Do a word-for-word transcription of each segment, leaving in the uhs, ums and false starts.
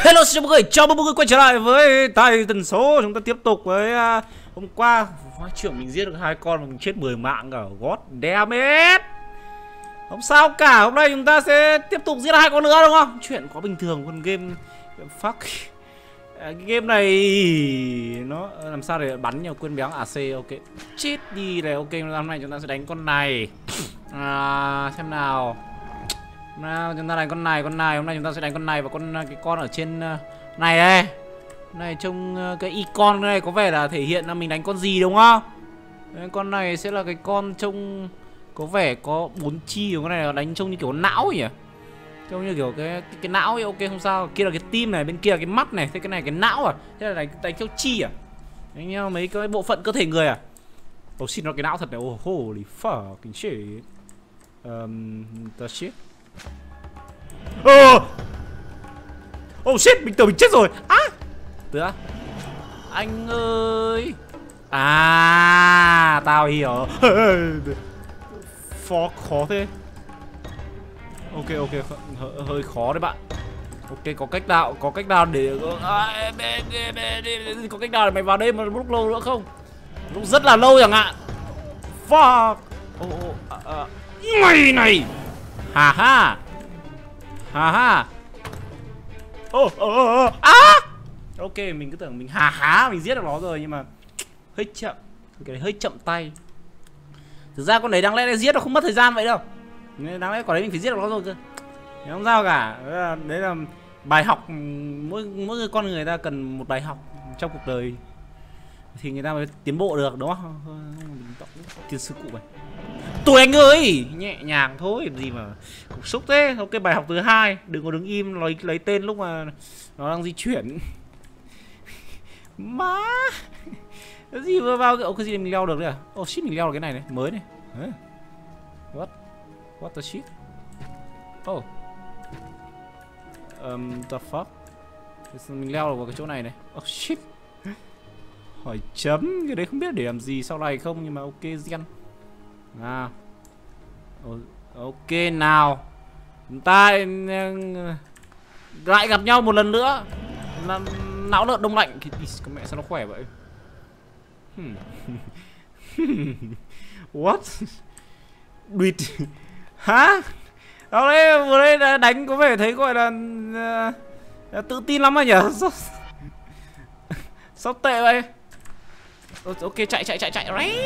Hello xin chào mọi người, chào mừng mọi người quay trở lại với tài tần số. Chúng ta tiếp tục với uh, hôm qua hóa trưởng mình giết được hai con mà mình chết mười mạng cả. God damn it. Không sao cả, hôm nay chúng ta sẽ tiếp tục giết hai con nữa đúng không? Chuyện có bình thường, con game fuck. Cái game này nó làm sao để bắn nhiều quên béo a xê. Ok, chết đi này. Ok, hôm nay chúng ta sẽ đánh con này. À, xem nào. Nào, chúng ta đánh con này, con này, hôm nay chúng ta sẽ đánh con này và con cái con ở trên này đây. Này trông cái icon này có vẻ là thể hiện là mình đánh con gì đúng không? Đấy, con này sẽ là cái con trông có vẻ có bốn chi, con này là đánh trông như kiểu não nhỉ? Trông như kiểu cái cái, cái não ấy. Ok không sao, kia là cái tim này, bên kia là cái mắt này, thế cái này cái não à? Thế là đánh đánh theo chi à? Đánh nhau mấy cái bộ phận cơ thể người à? Oh shit, nó cái não thật này. Oh holy fucking shit. Um, the shit. Oh. Oh shit, mình tưởng mình chết rồi. Á. À, Tựa. Anh ơi. À, tao hiểu. Phó khó thế. Ok ok, H hơi khó đấy bạn. Ok, có cách nào, có cách nào để à, có cách nào để mày vào đây mà lúc lâu nữa không? Lúc rất là lâu chẳng hạn. Fuck. Oh, oh, uh, uh. Mày này. Ha ha. Ha ha. Ô ô ô á. Ok, mình cứ tưởng mình hà há mình giết được nó rồi nhưng mà hơi chậm. Cái này hơi chậm tay. Thực ra con đấy đáng lẽ đã giết nó không mất thời gian vậy đâu. Nên đáng lẽ quả đấy mình phải giết được nó rồi cơ. Thế không sao cả. Đấy là, đấy là bài học, mỗi mỗi người con người ta cần một bài học trong cuộc đời thì người ta mới tiến bộ được đúng không? Tiên sư cụ mày. Tụi anh ơi, nhẹ nhàng thôi, gì mà cục xúc thế. Ok, bài học thứ hai, đừng có đứng im lấy lấy tên lúc mà nó đang di chuyển. Má. Cái gì vừa vào cái gì mình leo được đấy à? Oh shit, mình leo được cái này này, mới này. What? What the shit? Oh. Um, the fuck? Mình leo được vào cái chỗ này này. Oh shit. Hỏi chấm, cái đấy không biết để làm gì sau này không, nhưng mà ok gen. Nào. Ok nào. Chúng ta lại gặp nhau một lần nữa. Là não lợn đông lạnh. Con mẹ sao nó khỏe vậy? Hmm. What? Đuyệt. Hả? Đó đấy, vừa đây đánh có vẻ thấy gọi là uh, tự tin lắm à nhỉ? Sao, sao tệ vậy? Ok, chạy chạy chạy chạy.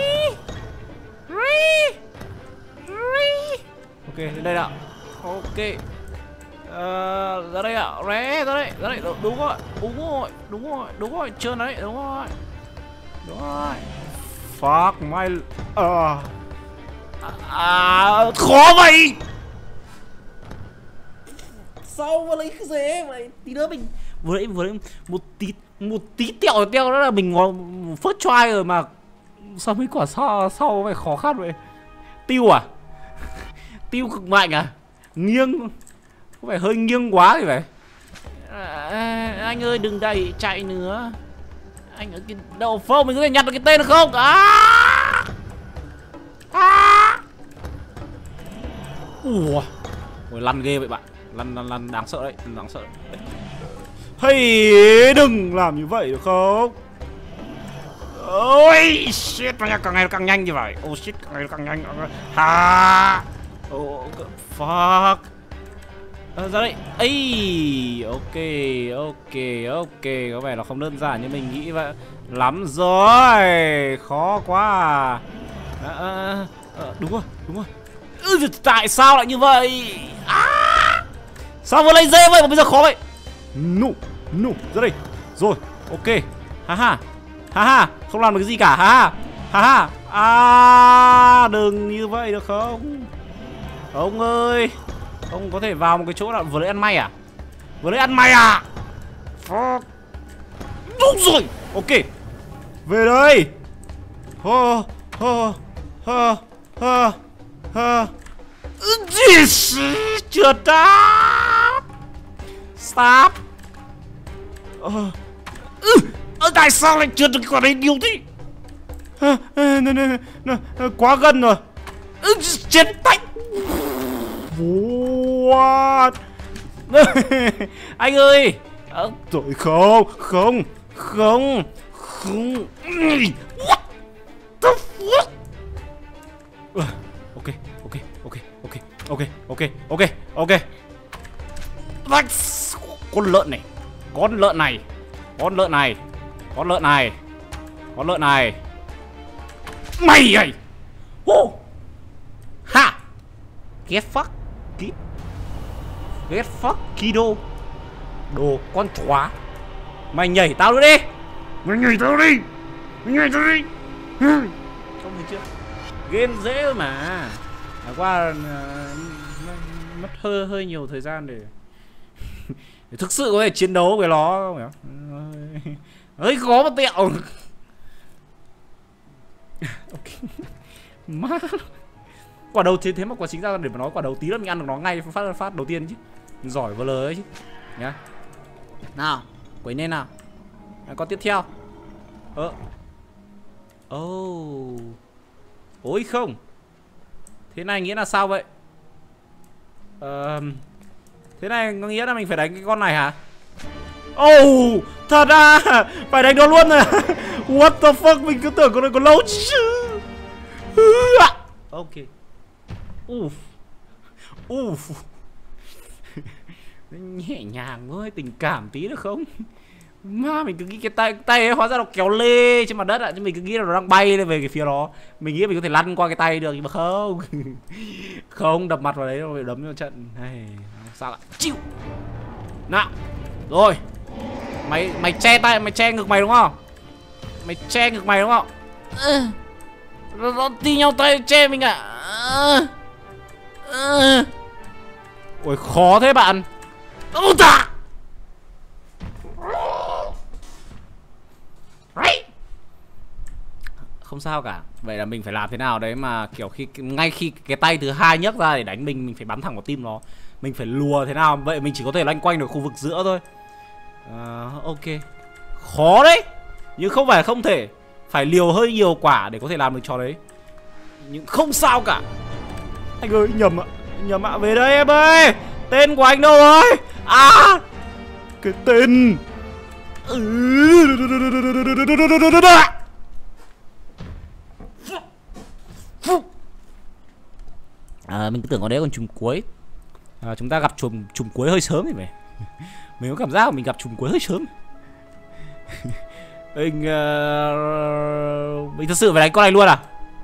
Ok, đến đây nào. Ok. Ờ, ra đây ạ. Ré, ra đây, ra đây. Đúng rồi, đúng rồi, đúng rồi, đúng rồi. Trơn đấy, đúng rồi. Đúng rồi. Fuck my... Ờ... À, khó vậy. Sao mà lấy cái dễ vậy? Tí nữa mình... Vừa nãy, vừa nãy một tí... Một tí tẹo teo đó là mình ngó first try rồi mà. Sao mấy quả sau, sau vậy khó khăn vậy? Tiêu à? Tiêu cực mạnh à? Nghiêng. Có phải hơi nghiêng quá thì phải. À, anh ơi đừng đẩy chạy nữa. Anh ở cái đầu phông mình có thể nhặt được cái tên được không? À! À! Ủa. Ôi, lăn ghê vậy bạn. Lăn lăn lăn đáng sợ đấy, đáng sợ đấy. Hey, đừng làm như vậy được không? Ôi shit, nó càng ngày càng nhanh như vậy. Oh shit, càng ngày càng nhanh. Ha. Oh fuck. À, ra đây. Ây, ok, ok, ok, có vẻ là không đơn giản như mình nghĩ vậy lắm rồi. Khó quá à. À, à, à đúng rồi, đúng rồi. Ừ, tại sao lại như vậy? À, sao vừa lấy dê vậy mà bây giờ khó vậy? Nụ, nụ, ra đây. Rồi, ok. Ha ha. Ha ha, không làm được cái gì cả. Ha ha. Ha ha. À, đừng như vậy được không? Ông ơi. Ông có thể vào một cái chỗ nào vừa lấy ăn may à? Vừa lấy ăn may à? Đúng rồi. Ok. Về đây. Hơ hơ hơ hơ hơ. Chưa stop. Stop. Ờ. Ơ tại sao lại trượt được cái quả đấy điêu thế? À, à, nè, nè, nè, quá gần rồi. Chết tách. What? Anh ơi, À, rồi không, không, không, không. What the fuck? Uh, ok, ok, ok, ok, ok, ok, ok, ok. Con lợn này, con lợn này, con lợn này, con lợn này, con lợn này. Mày ơi. Oh. Ha. Get fuck. Get, Get fuck Kido. Đồ con chó. Mày nhảy tao nữa đi. Mày nhảy tao đi. Mày nhảy tao đi. Không thấy chưa? Game dễ mà. Đã qua uh, mất hơi hơi nhiều thời gian để để thực sự có thể chiến đấu với nó không hiểu? Hơi khó mà tẹo. Okay. Má. Quả đầu thế thế mà quả chính ra để mà nói quả đầu tí nữa mình ăn được nó ngay phát phát đầu tiên chứ. Giỏi vờ lờ ấy chứ. Nhá. Nào, quấy lên nào. À, con tiếp theo. Ơ. Oh. Ôi không. Thế này nghĩa là sao vậy? Ờ uh, thế này có nghĩa là mình phải đánh cái con này hả? Oh, thật à? Phải đánh nó luôn rồi. What the fuck, mình cứ tưởng con này còn lâu chứ. Ok. Uff. Uff. Nhẹ nhàng thôi, tình cảm tí được không? Mà mình cứ nghĩ cái tay tay ấy hóa ra nó kéo lê trên mặt đất ạ, chứ mình cứ nghĩ là nó đang bay lên về cái phía đó. Mình nghĩ mình có thể lăn qua cái tay được nhưng mà không. Không, đập mặt vào đấy rồi đấm cho trận. Này, sao lại chịu. Nào. Rồi. Mày mày che tay, mày che ngực mày đúng không? Mày che ngực mày đúng không? Ừ. Nó, nó ti nhau tay che mình à. Ừ. Ừ. Ôi khó thế bạn. Ôi ta. Không sao cả. Vậy là mình phải làm thế nào đấy mà kiểu khi ngay khi cái tay thứ hai nhấc ra để đánh mình, mình phải bắn thẳng vào tim nó. Mình phải lùa thế nào. Vậy mình chỉ có thể loanh quanh được khu vực giữa thôi. À, ok. Khó đấy. Nhưng không phải không thể. Phải liều hơi nhiều quả để có thể làm được trò đấy. Nhưng không sao cả. Anh ơi, nhầm ạ. Nhầm ạ, về đây em ơi. Tên của anh đâu rồi? À, cái tên. À, mình cứ tưởng con đấy còn trùng cuối. À, chúng ta gặp trùng trùng cuối hơi sớm thì phải. Mình có cảm giác là mình gặp trùng cuối hơi sớm. Mình uh, mình thật sự phải đánh con này luôn à?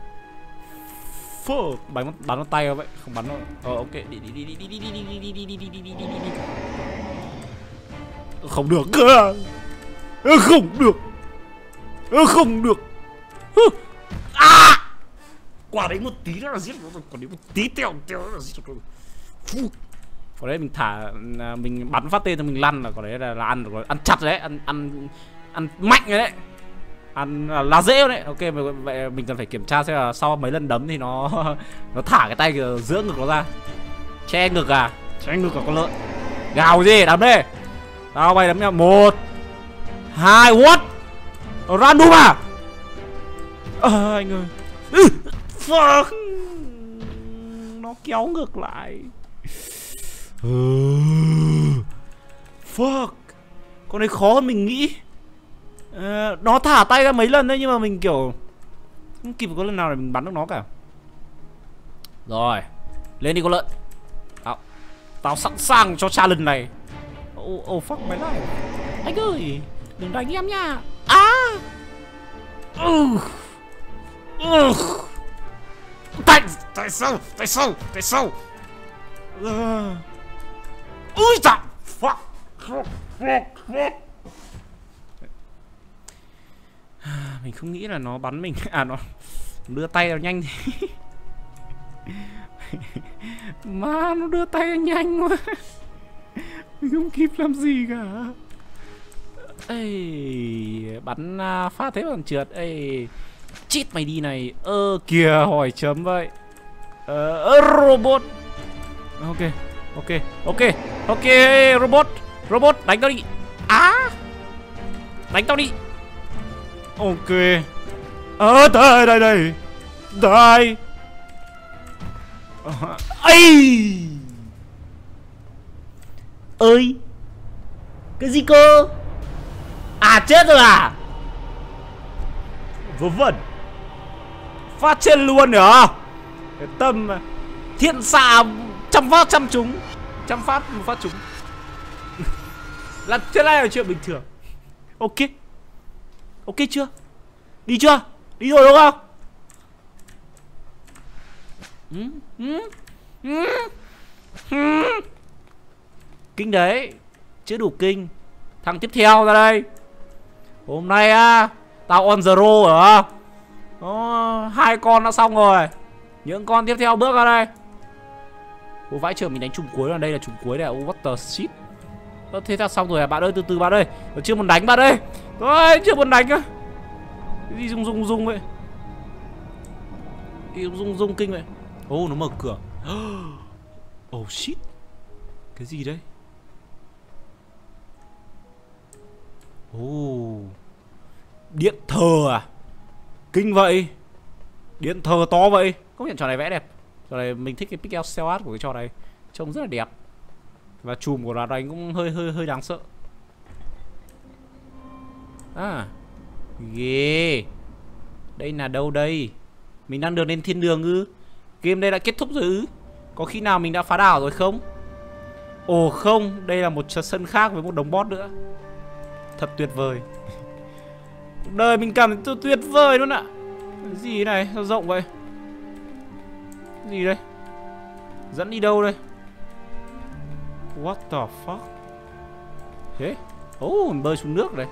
Phơ, bắn bắn nó tay vậy, không bắn nó. Ờ ok, đi đi đi đi đi đi đi đi đi đi đi đi đi đi đi đi đi. Không được cơ. Không được. Không được. À! Quả đấy một tí nữa là giết nó rồi, còn đấy một tí teo teo là giết nó rồi. Còn đấy mình thả mình bắn phát tên cho mình lăn là còn đấy là, là ăn rồi, ăn chặt đấy, ăn ăn ăn mạnh rồi đấy. Ăn là, là dễ đấy. Ok, vậy mình cần phải kiểm tra xem là sau mấy lần đấm thì nó nó thả cái tay giữa ngực nó ra. Che ngực à? Che ngực cả con lợn. Gào gì, đấm đi. Tao mày đấm nha. Một hai, what? Random à? Ờ, anh ơi. Fuck. Nó kéo ngược lại. Fuck. Con này khó hơn mình nghĩ. À, nó thả tay ra mấy lần đấy nhưng mà mình kiểu không kịp có lần nào để mình bắn được nó cả. Rồi, lên đi con lợn. Tao, tao sẵn sàng cho challenge này. Oh, oh fuck my life. Anh ơi, đừng đánh em nha. À. Uh. Uh. Tại, tại sao, tại sao, tại sao? Uh. Ui da, fuck, fuck, fuck, fuck. Mình không nghĩ là nó bắn mình. À, nó đưa tay vào nhanh thế. Má, nó đưa tay vào nhanh quá. Mình không kịp làm gì cả. Ê, bắn uh, phát thế còn trượt. Ê, chết mày đi này. Ơ kìa, hỏi chấm vậy. Ờ, robot. Ok, ok, ok, ok, robot. Robot, đánh tao đi. Á, đánh tao đi. Ok. Ờ, đây, đây, đây. Đây. Ây. Ơi. Cái gì cơ? À chết rồi à? Vớ vẩn. Phát trên luôn nữa. Cái tâm thiện xạ trăm phát trăm trúng. Trăm phát một phát trúng. Là thế này là chuyện bình thường. Ok. Ok chưa? Đi chưa? Đi rồi đúng không? Ừ, ừ, ừ, ừ. Kinh đấy. Chưa đủ kinh. Thằng tiếp theo ra đây. Hôm nay á, tao on the roll rồi. Đó, hai con đã xong rồi. Những con tiếp theo bước ra đây. Ủa vãi trưởng mình đánh trùng cuối là đây là trùng cuối này. Oh, what the shit. Đó, thế là xong rồi à bạn ơi, từ từ bạn ơi. Tôi chưa muốn đánh bạn ơi. Tôi chưa muốn đánh á. Cái gì rung rung rung vậy? Cái gì rung rung kinh vậy? Ô oh, nó mở cửa. Oh shit. Cái gì đấy? Oh. Điện thờ à? Kinh vậy. Điện thờ to vậy. Công nhận trò này vẽ đẹp. Trò này mình thích cái pixel cell art của cái trò này. Trông rất là đẹp. Và chùm của nó đánh cũng hơi hơi hơi đáng sợ. À. Ghê. Đây là đâu đây? Mình đang được lên thiên đường ư? Game đây đã kết thúc rồi ư? Có khi nào mình đã phá đảo rồi không? Ồ không, đây là một sân khác với một đống boss nữa. Thật tuyệt vời. Đời mình cảm thấy tuyệt vời luôn ạ. Cái gì này, sao rộng vậy? Cái gì đây? Dẫn đi đâu đây? What the fuck? Thế? Oh, mình bơi xuống nước đây.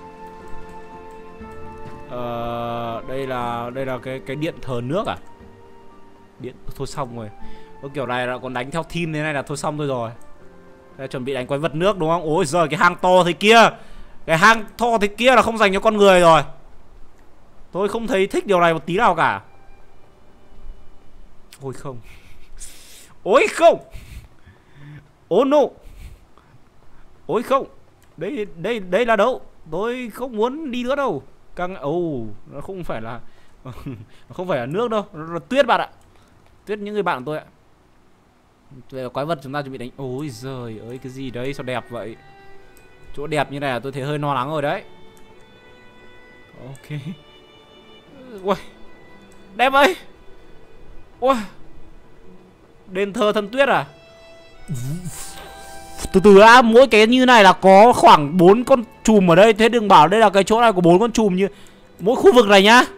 Ờ, đây là đây là cái cái điện thờ nước à? Điện thôi xong rồi. Cái kiểu này là còn đánh theo team thế này là thôi xong thôi rồi. Đây, chuẩn bị đánh quái vật nước đúng không? Ôi giời, cái hang to thế kia. Cái hang to thế kia là không dành cho con người rồi. Tôi không thấy thích điều này một tí nào cả. Ôi không. Ôi không. Oh no. Ôi không. Đây đây đây là đâu? Tôi không muốn đi nữa đâu. Căng. Ồ, nó không phải là không phải là nước đâu, nó là tuyết bạn ạ. Tuyết những người bạn của tôi ạ. Đây là quái vật chúng ta chuẩn bị đánh. Ôi giời ơi, cái gì đấy sao đẹp vậy? Chỗ đẹp như này là tôi thấy hơi lo lắng rồi đấy. Ok. Ui, đẹp vậy. Ui, đền thờ thần tuyết à? Từ từ đã, mỗi cái như này là có khoảng bốn con chùm ở đây. Thế đừng bảo đây là cái chỗ này có bốn con chùm như mỗi khu vực này nhá.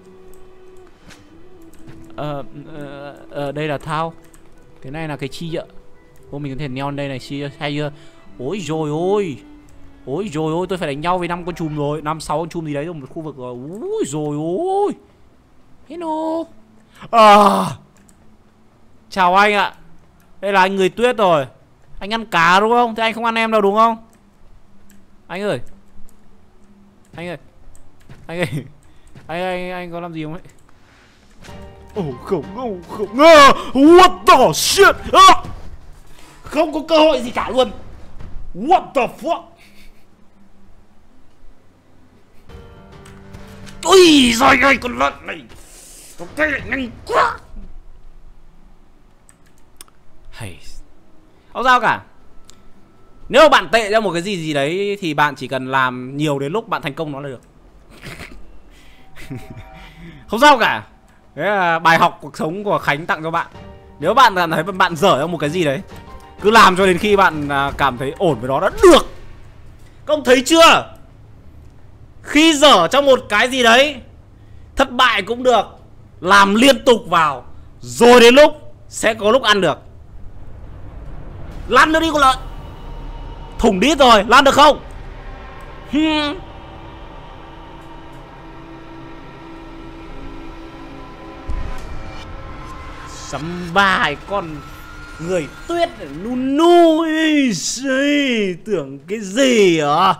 Ờ, ờ, ờ đây là thao. Cái này là cái chi ạ? Ô mình có thể neo đây này chi hay chưa? Ôi rồi ôi. Ôi rồi ôi, tôi phải đánh nhau với năm con chùm rồi, năm sáu con chùm gì đấy trong một khu vực rồi. Ôi rồi ôi. Hello. À. Chào anh ạ. Đây là anh người tuyết rồi. Anh ăn cá đúng không? Thế anh không ăn em đâu đúng không? Anh ơi. Anh ơi. Anh ơi. Anh anh anh có làm gì không ấy? Ồ oh, không không không. What the shit. À. Không có cơ hội gì cả luôn. What the fuck. Ui giời ơi, con lợn này. Con tay lại nhanh quá. Hay. Không sao cả. Nếu bạn tệ ra một cái gì gì đấy thì bạn chỉ cần làm nhiều đến lúc bạn thành công nó là được. Không sao cả. Đấy là bài học cuộc sống của Khánh tặng cho bạn. Nếu bạn cảm thấy bạn dở ra một cái gì đấy, cứ làm cho đến khi bạn cảm thấy ổn với nó đã được. Các ông thấy chưa? Khi dở trong một cái gì đấy, thất bại cũng được, làm liên tục vào, rồi đến lúc sẽ có lúc ăn được. Lăn nữa đi con lợn. Thủng đít rồi, lăn được không? Hmm. Sắm bài con người tuyết nu nu ấy, tưởng cái gì hả?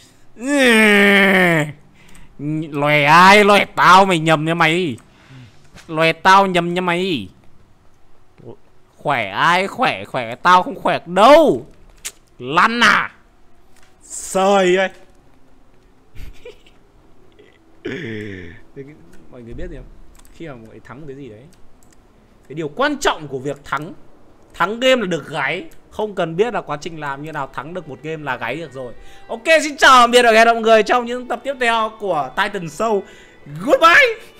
Loè ai? Loè tao mày nhầm nha mày. Loè tao nhầm nha mày. Khỏe ai? Khỏe khỏe tao không khỏe đâu. Lăn à? Sời ơi. Mọi người biết gì không? Khi mà mọi người thắng một cái gì đấy, cái điều quan trọng của việc thắng Thắng game là được gáy, không cần biết là quá trình làm như nào, thắng được một game là gáy được rồi. Ok, xin chào tạm biệt và hẹn gặp mọi người trong những tập tiếp theo của Titan Show. Goodbye.